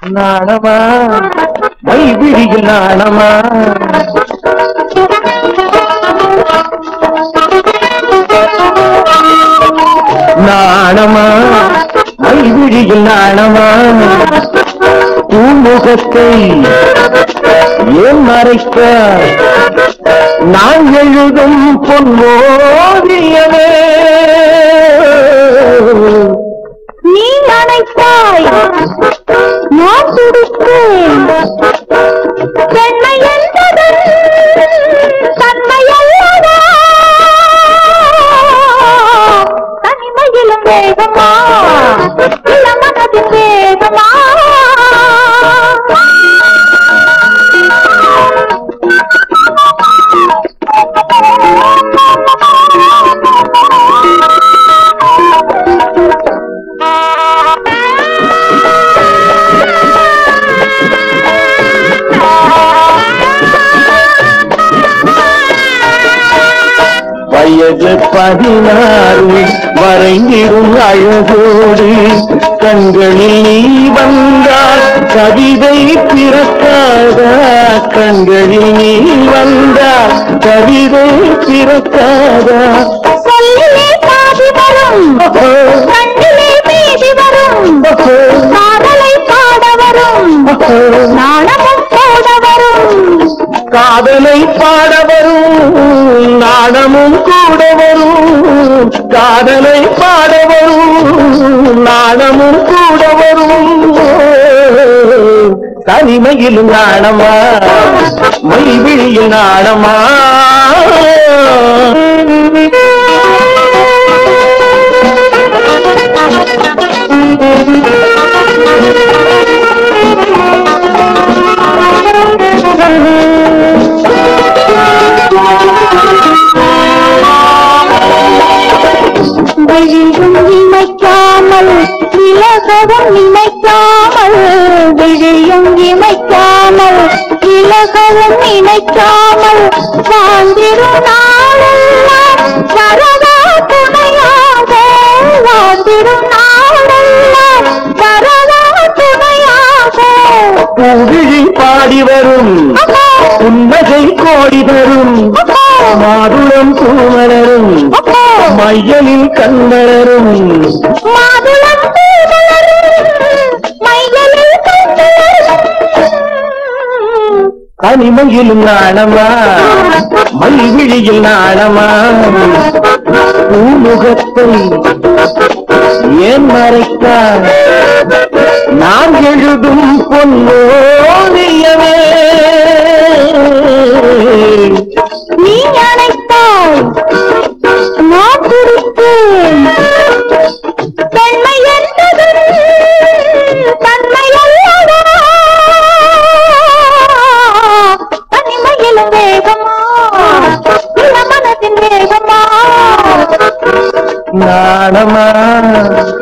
நாணமா மைவிழியில் நாணமா நாணமா மைவிழியில் நாணமா பூமுகத்தை ஏன் மறைக்க நான் எழுதும் பொன்மோதியவே நீ அணைத்தாய் நான் துடித்தேன் பெண்மை என்பது தன்மையல்லதா தனிமையிலும் வேகமா இளமனதின் வேகமா வயது 16 வரைந்திடும் அழகோடு கண்களில் நீ வந்தால் கவிதை பிறக்காதா கண்களில் நீ வந்தால் கவிதை பிறக்காதா சொல்லிலே பாதி வரும் கண்ணிலே மீதி வரும் காதலை பாட வரும் நாணமும் போட வரும் காதலை பாட வரும் நாணமும் கூட வரும் காதலை பாட வரும் நாணமும் கூட வரும் தனிமையிலும் நாணமா மைவிழியில் நாணமா விழியும் இமைக்காமல் விலகவும் நினைக்காமல் விழியும் இமைக்காமல் விலகவும் நினைக்காமல் வாழ்ந்திரும் நாளெல்லாம் வரதா துணையாக வாழ்ந்திரும் நாளெல்லாம் வரதா துணையாக பூவிழி பாடி வரும் புன்னகை கோடி தரும் மாதுளம் பூமலரும் மையலில் கண்மலரும் மாதுளம் பூமலரும் மையலில் கண்மலரும் தனிமையிலும் நாணமா மைவிழியில் நாணமா பூமுகத்தை ஏன் மறைத்தார் நான் எழுதும் பொன்னோதியவே நீ அணைத்தாய் நான் துடித்தேன் பெண்மை என்பது தன்மையல்லதா தனிமையிலும் வேகமா இளமனதின் வேகமா நாணமா